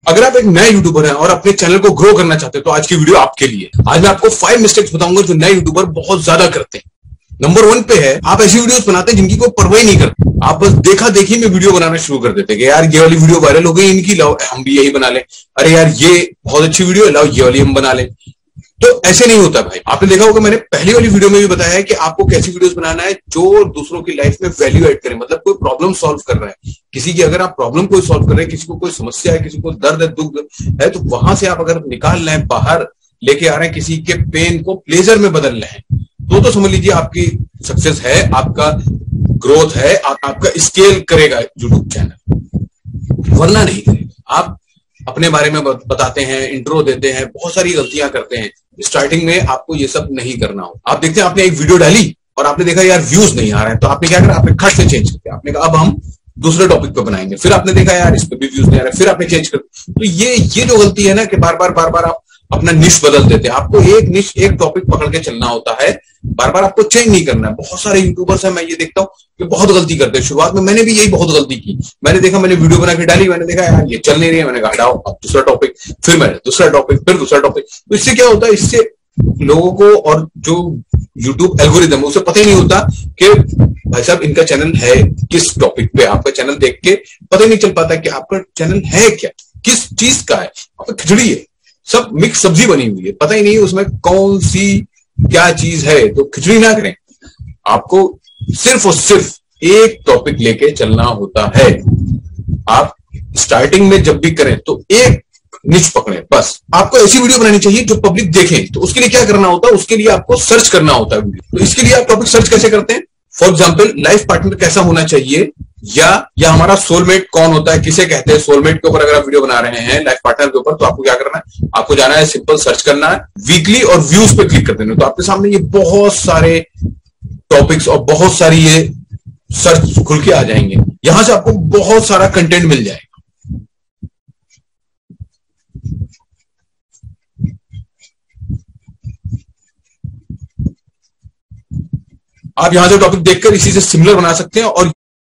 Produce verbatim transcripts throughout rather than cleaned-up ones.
अगर आप एक नए यूट्यूबर हैं और अपने चैनल को ग्रो करना चाहते हैं तो आज की वीडियो आपके लिए। आज मैं आपको फाइव मिस्टेक्स बताऊंगा जो नए यूट्यूबर बहुत ज्यादा करते हैं। नंबर वन पे है, आप ऐसी वीडियोस बनाते हैं जिनकी कोई परवाह ही नहीं करते। आप बस देखा देखी में वीडियो बनाना शुरू कर देते हैं कि यार ये वाली वीडियो वायरल हो गई, इनकी लाओ हम भी यही बना लें। अरे यार ये बहुत अच्छी वीडियो है, लाओ ये वाली हम बना लें। तो ऐसे नहीं होता भाई। आपने देखा होगा मैंने पहली वाली वीडियो में भी बताया है कि आपको कैसी वीडियोस बनाना है जो दूसरों की लाइफ में वैल्यू ऐड करे, मतलब कोई प्रॉब्लम सॉल्व कर रहा है किसी की। अगर आप प्रॉब्लम कोई सॉल्व कर रहे हैं, किसी को कोई समस्या है, किसी को दर्द है, दुख है, तो वहां से आप अगर निकाल रहे हैं, बाहर लेके आ रहे हैं, किसी के पेन को प्लेजर में बदल रहे हैं, तो तो समझ लीजिए आपकी सक्सेस है, आपका ग्रोथ है, आप, आपका स्केल करेगा यूट्यूब चैनल, वरना नहीं करेगा। आप अपने बारे में बताते हैं, इंट्रो देते हैं, बहुत सारी गलतियां करते हैं। स्टार्टिंग में आपको ये सब नहीं करना हो। आप देखते हैं आपने एक वीडियो डाली और आपने देखा यार व्यूज नहीं आ रहे हैं, तो आपने क्या करा, आपने खट से चेंज कर दिया। आपने कहा अब हम दूसरे टॉपिक पे बनाएंगे। फिर आपने देखा यार इस पे भी व्यूज नहीं आ रहे, फिर आपने चेंज कर। तो ये ये जो गलती है ना कि बार बार बार बार आप अपना निश बदल देते हैं। आपको एक निश, एक टॉपिक पकड़ के चलना होता है, बार बार आपको चेंज नहीं करना है। बहुत सारे यूट्यूबर्स हैं, मैं ये देखता हूँ कि बहुत गलती करते हैं। शुरुआत में मैंने भी यही बहुत गलती की। मैंने देखा, मैंने वीडियो बना के डाली, मैंने देखा यार ये चल नहीं रही है, मैंने कहा हटाओ, अब दूसरा टॉपिक, फिर मैंने दूसरा टॉपिक, फिर दूसरा टॉपिक। तो इससे क्या होता है, इससे लोगों को और जो यूट्यूब एल्गोरिदम उसे पता ही नहीं होता कि भाई साहब इनका चैनल है किस टॉपिक पे। आपका चैनल देख के पता ही नहीं चल पाता कि आपका चैनल है क्या, किस चीज का है। आपका खिचड़ी है, सब मिक्स सब्जी बनी हुई है, पता ही नहीं उसमें कौन सी क्या चीज है। तो खिचड़ी ना करें, आपको सिर्फ और सिर्फ एक टॉपिक लेके चलना होता है। आप स्टार्टिंग में जब भी करें तो एक निच पकड़े बस। आपको ऐसी वीडियो बनानी चाहिए जो पब्लिक देखे। तो उसके लिए क्या करना होता है, उसके लिए आपको सर्च करना होता है वीडियो। तो इसके लिए आप टॉपिक सर्च कैसे करते हैं? फॉर एग्जाम्पल, लाइफ पार्टनर कैसा होना चाहिए, या या हमारा सोलमेट कौन होता है, किसे कहते हैं। सोलमेट के ऊपर अगर आप वीडियो बना रहे हैं लाइफ पार्टनर के ऊपर, तो आपको क्या करना है, आपको जाना है, सिंपल सर्च करना है वीकली और व्यूज पे क्लिक कर देना। तो आपके सामने ये बहुत सारे टॉपिक्स और बहुत सारी ये सर्च खुल के आ जाएंगे। यहां से आपको बहुत सारा कंटेंट मिल जाएगा। आप यहां से टॉपिक देखकर इसी से सिमिलर बना सकते हैं और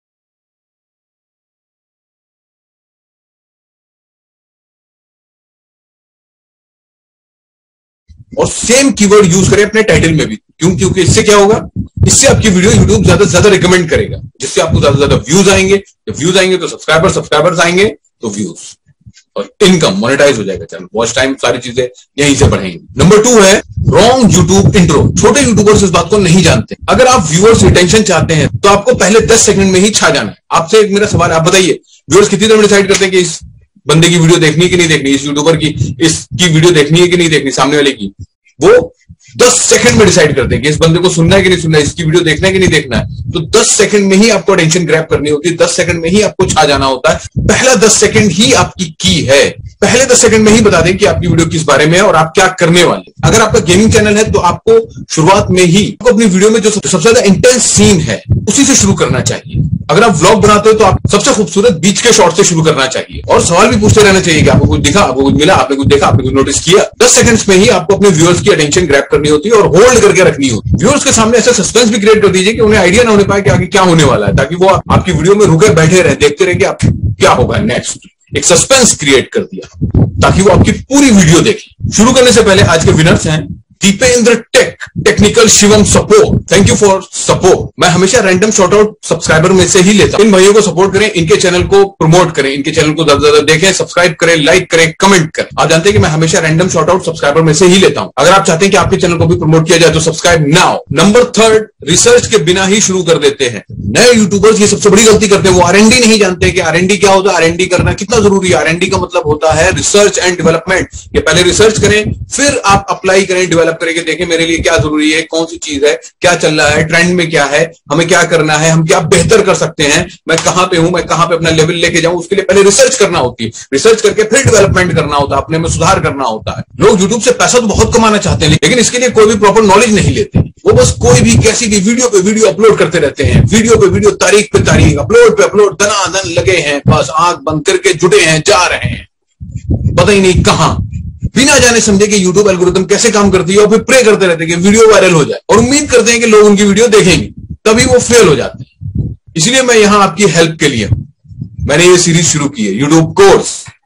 और सेम कीवर्ड यूज करें अपने टाइटल में भी। क्यों? क्योंकि इससे क्या होगा, इससे आपकी वीडियो यूट्यूब ज्यादा से ज्यादा रिकमेंड करेगा, जिससे आपको ज्यादा से ज्यादा व्यूज आएंगे। जब व्यूज आएंगे तो सब्सक्राइबर, सब्सक्राइबर्स आएंगे तो व्यूज और इनकम, मोनेटाइज हो जाएगा चैनल, वॉच टाइम, सारी चीजें यहीं से बढ़ेंगी। नंबर टू है रॉन्ग यूट्यूब इंट्रो। छोटे यूट्यूबर्स इस बात को नहीं जानते। अगर आप व्यूअर्स रिटेंशन चाहते हैं तो आपको पहले दस सेकंड में ही छा जाना है। आपसे एक मेरा सवाल, आप बताइए व्यूअर्स कितनी देर में डिसाइड करते हैं कि इस बंदे की वीडियो देखनी है कि नहीं देखनी, इस यूट्यूबर की इसकी वीडियो देखनी है कि नहीं देखनी, सामने वाले की। वो दस सेकंड में डिसाइड करते हैं कि इस बंदे को सुनना है कि नहीं सुनना है, इसकी वीडियो देखना है कि नहीं देखना है। तो दस सेकंड में ही आपको अटेंशन ग्रैब करनी होती है, दस सेकंड में ही आपको छा जाना होता है। पहला दस सेकंड ही आपकी की है। पहले दस सेकंड में ही बता दें कि आपकी वीडियो किस बारे में है और आप क्या करने वाले। अगर आपका गेमिंग चैनल है तो आपको शुरुआत में ही आपको अपनी वीडियो में जो सबसे ज्यादा इंटेंस सीन है उसी से शुरू करना चाहिए। अगर आप व्लॉग बनाते हो तो आप सबसे खूबसूरत बीच के शॉट से शुरू करना चाहिए और सवाल भी पूछते रहना चाहिए कि आपको कुछ दिखा, आपको कुछ मिला, आपने कुछ देखा, आपने कुछ नोटिस किया। दस सेकंड्स में ही आपको अपने व्यूअर्स की अटेंशन ग्रैब करनी होती है और होल्ड करके रखनी होती है। व्यूअर्स के सामने ऐसा सस्पेंस भी क्रिएट कर दीजिए कि उन्हें आइडिया ना होने पाए कि आगे क्या होने वाला है, ताकि वो आपकी वीडियो में रुके बैठे रहे, देखते रहे कि आप क्या होगा नेक्स्ट। एक सस्पेंस क्रिएट कर दिया ताकि वो आपकी पूरी वीडियो देखें। शुरू करने से पहले आज के विनर्स हैं Dipendra tech, technical Shivam support, thank you for support. मैं हमेशा रैंडम शॉर्ट आउट सब्सक्राइबर में से ही लेता हूं। इन भाइयों को सपोर्ट करें, इनके चैनल को प्रमोट करें, इनके चैनल को ज्यादा ज्यादा देखें, सब्सक्राइब करें, लाइक करें, कमेंट करें। आप जानते हैं कि मैं हमेशा रैंडम शॉर्ट आउट सब्सक्राइबर में से ही लेता हूं। अगर आप चाहते हैं कि आपके चैनल को भी प्रमोट किया जाए तो subscribe now. Number third, research के बिना ही शुरू कर देते हैं। नए यूट्यूबर्स ये सबसे बड़ी गलती करते हैं, वो आरएनडी नहीं जानते कि आरएनडी क्या होता है, आरएनडी करना कितना जरूरी है। आरएनडी का मतलब होता है रिसर्च एंड डेवलपमेंट। ये पहले रिसर्च करें, फिर आप अप्लाई करें, डेवलप करेंगे, देखें मेरे लिए क्या जरूरी है, कौन सी चीज है, क्या चल रहा है, ट्रेंड में क्या है, हमें क्या करना है, हम क्या बेहतर कर सकते हैं, मैं कहां पे हूं, मैं कहां पे अपना लेवल लेके जाऊं। उसके लिए पहले रिसर्च करना होती है। रिसर्च करके फिर डेवलपमेंट करना होता है, अपने में सुधार करना होता है। लोग यूट्यूब से पैसा तो बहुत कमाना चाहते हैं, लेकिन इसके लिए कोई भी प्रॉपर नॉलेज नहीं लेते। वो बस कोई भी कैसी भी वीडियो पे वीडियो अपलोड करते रहते हैं, वीडियो पे वीडियो, तारीख पे तारीख, अपलोड पे अपलोड, दनादन लगे हैं, बस आंख बंद करके जुटे हैं, जा रहे हैं, पता ही नहीं कहां, बिना जाने समझे कि यूट्यूब एल्गोरिथम कैसे काम करती है, और फिर प्रे करते रहते हैं कि वीडियो वायरल हो जाए और उम्मीद करते हैं कि लोग उनकी वीडियो देखेंगे, तभी वो फेल हो जाते हैं। इसलिए मैं यहां आपकी हेल्प के लिए मैंने ये सीरीज शुरू की है, यूट्यूब कोर्स।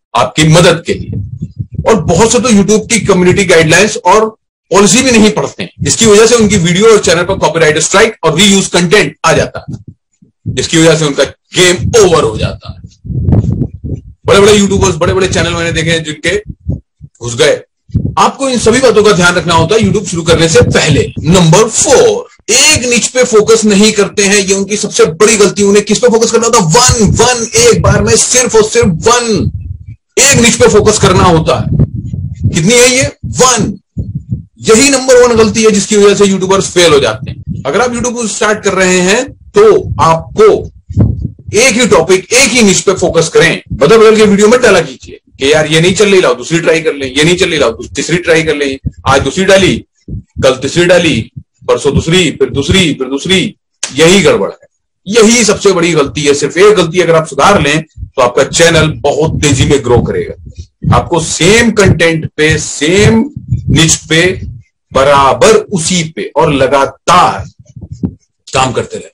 आपकी मदद के लिए। और बहुत से तो यूट्यूब की कम्युनिटी गाइडलाइंस और पॉलिसी भी नहीं पढ़ते हैं, जिसकी वजह से उनकी वीडियो और चैनल पर कॉपीराइट स्ट्राइक और रीयूज कंटेंट आ जाता है, जिसकी वजह से उनका गेम ओवर हो जाता है। बड़े बड़े यूट्यूबर्स, बड़े बड़े चैनल मैंने देखे हैं जिनके घुस गए। आपको इन सभी बातों का ध्यान रखना होता है यूट्यूब शुरू करने से पहले। नंबर फोर, एक निच पे फोकस नहीं करते हैं, ये उनकी सबसे बड़ी गलती। उन्हें किस पे फोकस करना होता है? वन वन एक बार में सिर्फ और सिर्फ वन, एक निच पे फोकस करना होता है। कितनी है ये? वन। यही नंबर वन गलती है जिसकी वजह से यूट्यूबर्स फेल हो जाते हैं। अगर आप यूट्यूब स्टार्ट कर रहे हैं तो आपको एक ही टॉपिक, एक ही निच पे फोकस करें। बदल बदल के वीडियो में डाला कीजिए कि यार ये नहीं चल रही, लाओ दूसरी ट्राई कर लें, ये नहीं चल रही, लाओ तीसरी ट्राई कर लें। आज दूसरी डाली, कल तीसरी डाली, परसों दूसरी, फिर दूसरी, फिर दूसरी। यही गड़बड़ है, यही सबसे बड़ी गलती है। सिर्फ एक गलती अगर आप सुधार लें तो आपका चैनल बहुत तेजी में ग्रो करेगा। आपको सेम कंटेंट पे, सेम निच पे, बराबर उसी पे और लगातार काम करते रहना।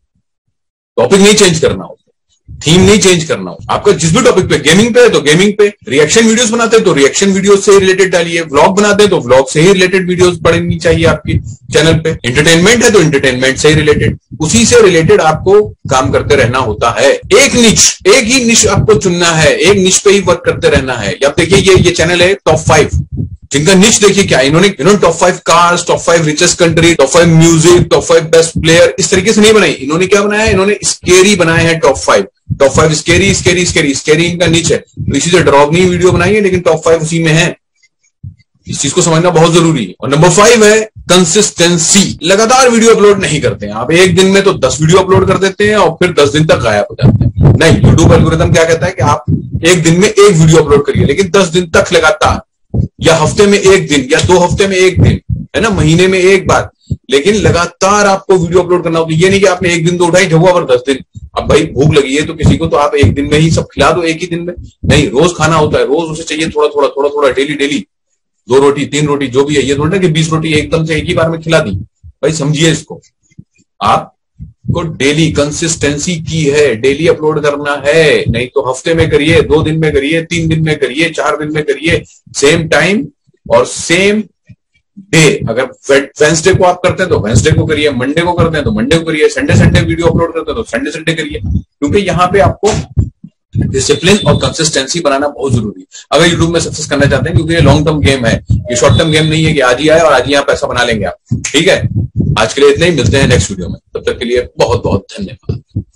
टॉपिक नहीं चेंज करना हो, थीम नहीं चेंज करना हो। आपका जिस भी टॉपिक पे, गेमिंग पे है तो गेमिंग पे, रिएक्शन वीडियोस बनाते हैं तो रिएक्शन वीडियोस से रिलेटेड डालिए, व्लॉग बनाते हैं तो व्लॉग से ही रिलेटेड वीडियोस पड़नी चाहिए आपकी चैनल पे। एंटरटेनमेंट है तो एंटरटेनमेंट से ही रिलेटेड, उसी से रिलेटेड आपको काम करते रहना होता है। एक निच, एक ही निच आपको चुनना है, एक निच पे ही वर्क करते रहना है। अब देखिए ये ये चैनल है टॉप फाइव, जिनका निच देखिए क्या, इन्होंने इन्होंने top five cars, top five richest country, top five music, top five best player, इस तरीके से नहीं बनाई। इन्होंने क्या बनाया है? इन्होंने स्केरी बनाए हैं top five. Top five scary scary scary scary इनका निच है, तो इसी से ड्रॉप नहीं वीडियो बनाई है, लेकिन टॉप फाइव उसी में है। इस चीज को समझना बहुत जरूरी है। और नंबर फाइव है कंसिस्टेंसी। लगातार वीडियो अपलोड नहीं करते हैं आप। एक दिन में तो दस वीडियो अपलोड कर देते हैं और फिर दस दिन तक गायब हो जाते हैं। नहीं, यूट्यूब एल्गोरिथम क्या कहता है कि आप एक दिन में एक वीडियो अपलोड करिए, लेकिन दस दिन तक लगातार, या हफ्ते में एक दिन, या दो हफ्ते में एक दिन, है ना, महीने में एक बार, लेकिन लगातार आपको वीडियो अपलोड करना होगा। ये नहीं कि आपने एक दिन तो उठाई, हुआ पर दस दिन। अब भाई भूख लगी है तो किसी को तो आप एक दिन में ही सब खिला दो, एक ही दिन में। नहीं, रोज खाना होता है, रोज उसे चाहिए थोड़ा थोड़ा थोड़ा थोड़ा, डेली डेली दो रोटी, तीन रोटी, जो भी है। ये थोड़ा कि बीस रोटी एकदम से एक ही बार में खिला दी। भाई समझिए इसको, आपको डेली कंसिस्टेंसी की है, डेली अपलोड करना है। नहीं तो हफ्ते में करिए, दो दिन में करिए, तीन दिन में करिए, चार दिन में करिए, सेम टाइम और सेम डे। अगर वेंसडे को आप करते हैं तो वेंसडे को करिए, मंडे को करते हैं तो मंडे को करिए, संडे संडे वीडियो अपलोड करते हैं तो संडे संडे करिए। क्योंकि यहाँ पे आपको डिसिप्लिन और कंसिस्टेंसी बनाना बहुत जरूरी है अगर यूट्यूब में सक्सेस करना चाहते हैं। क्योंकि ये लॉन्ग टर्म गेम है, ये शॉर्ट टर्म गेम नहीं है कि आज ही आए और आज ही यहाँ पैसा बना लेंगे आप। ठीक है, आज के लिए इतना ही, मिलते हैं नेक्स्ट वीडियो में। तब तक के लिए बहुत बहुत धन्यवाद।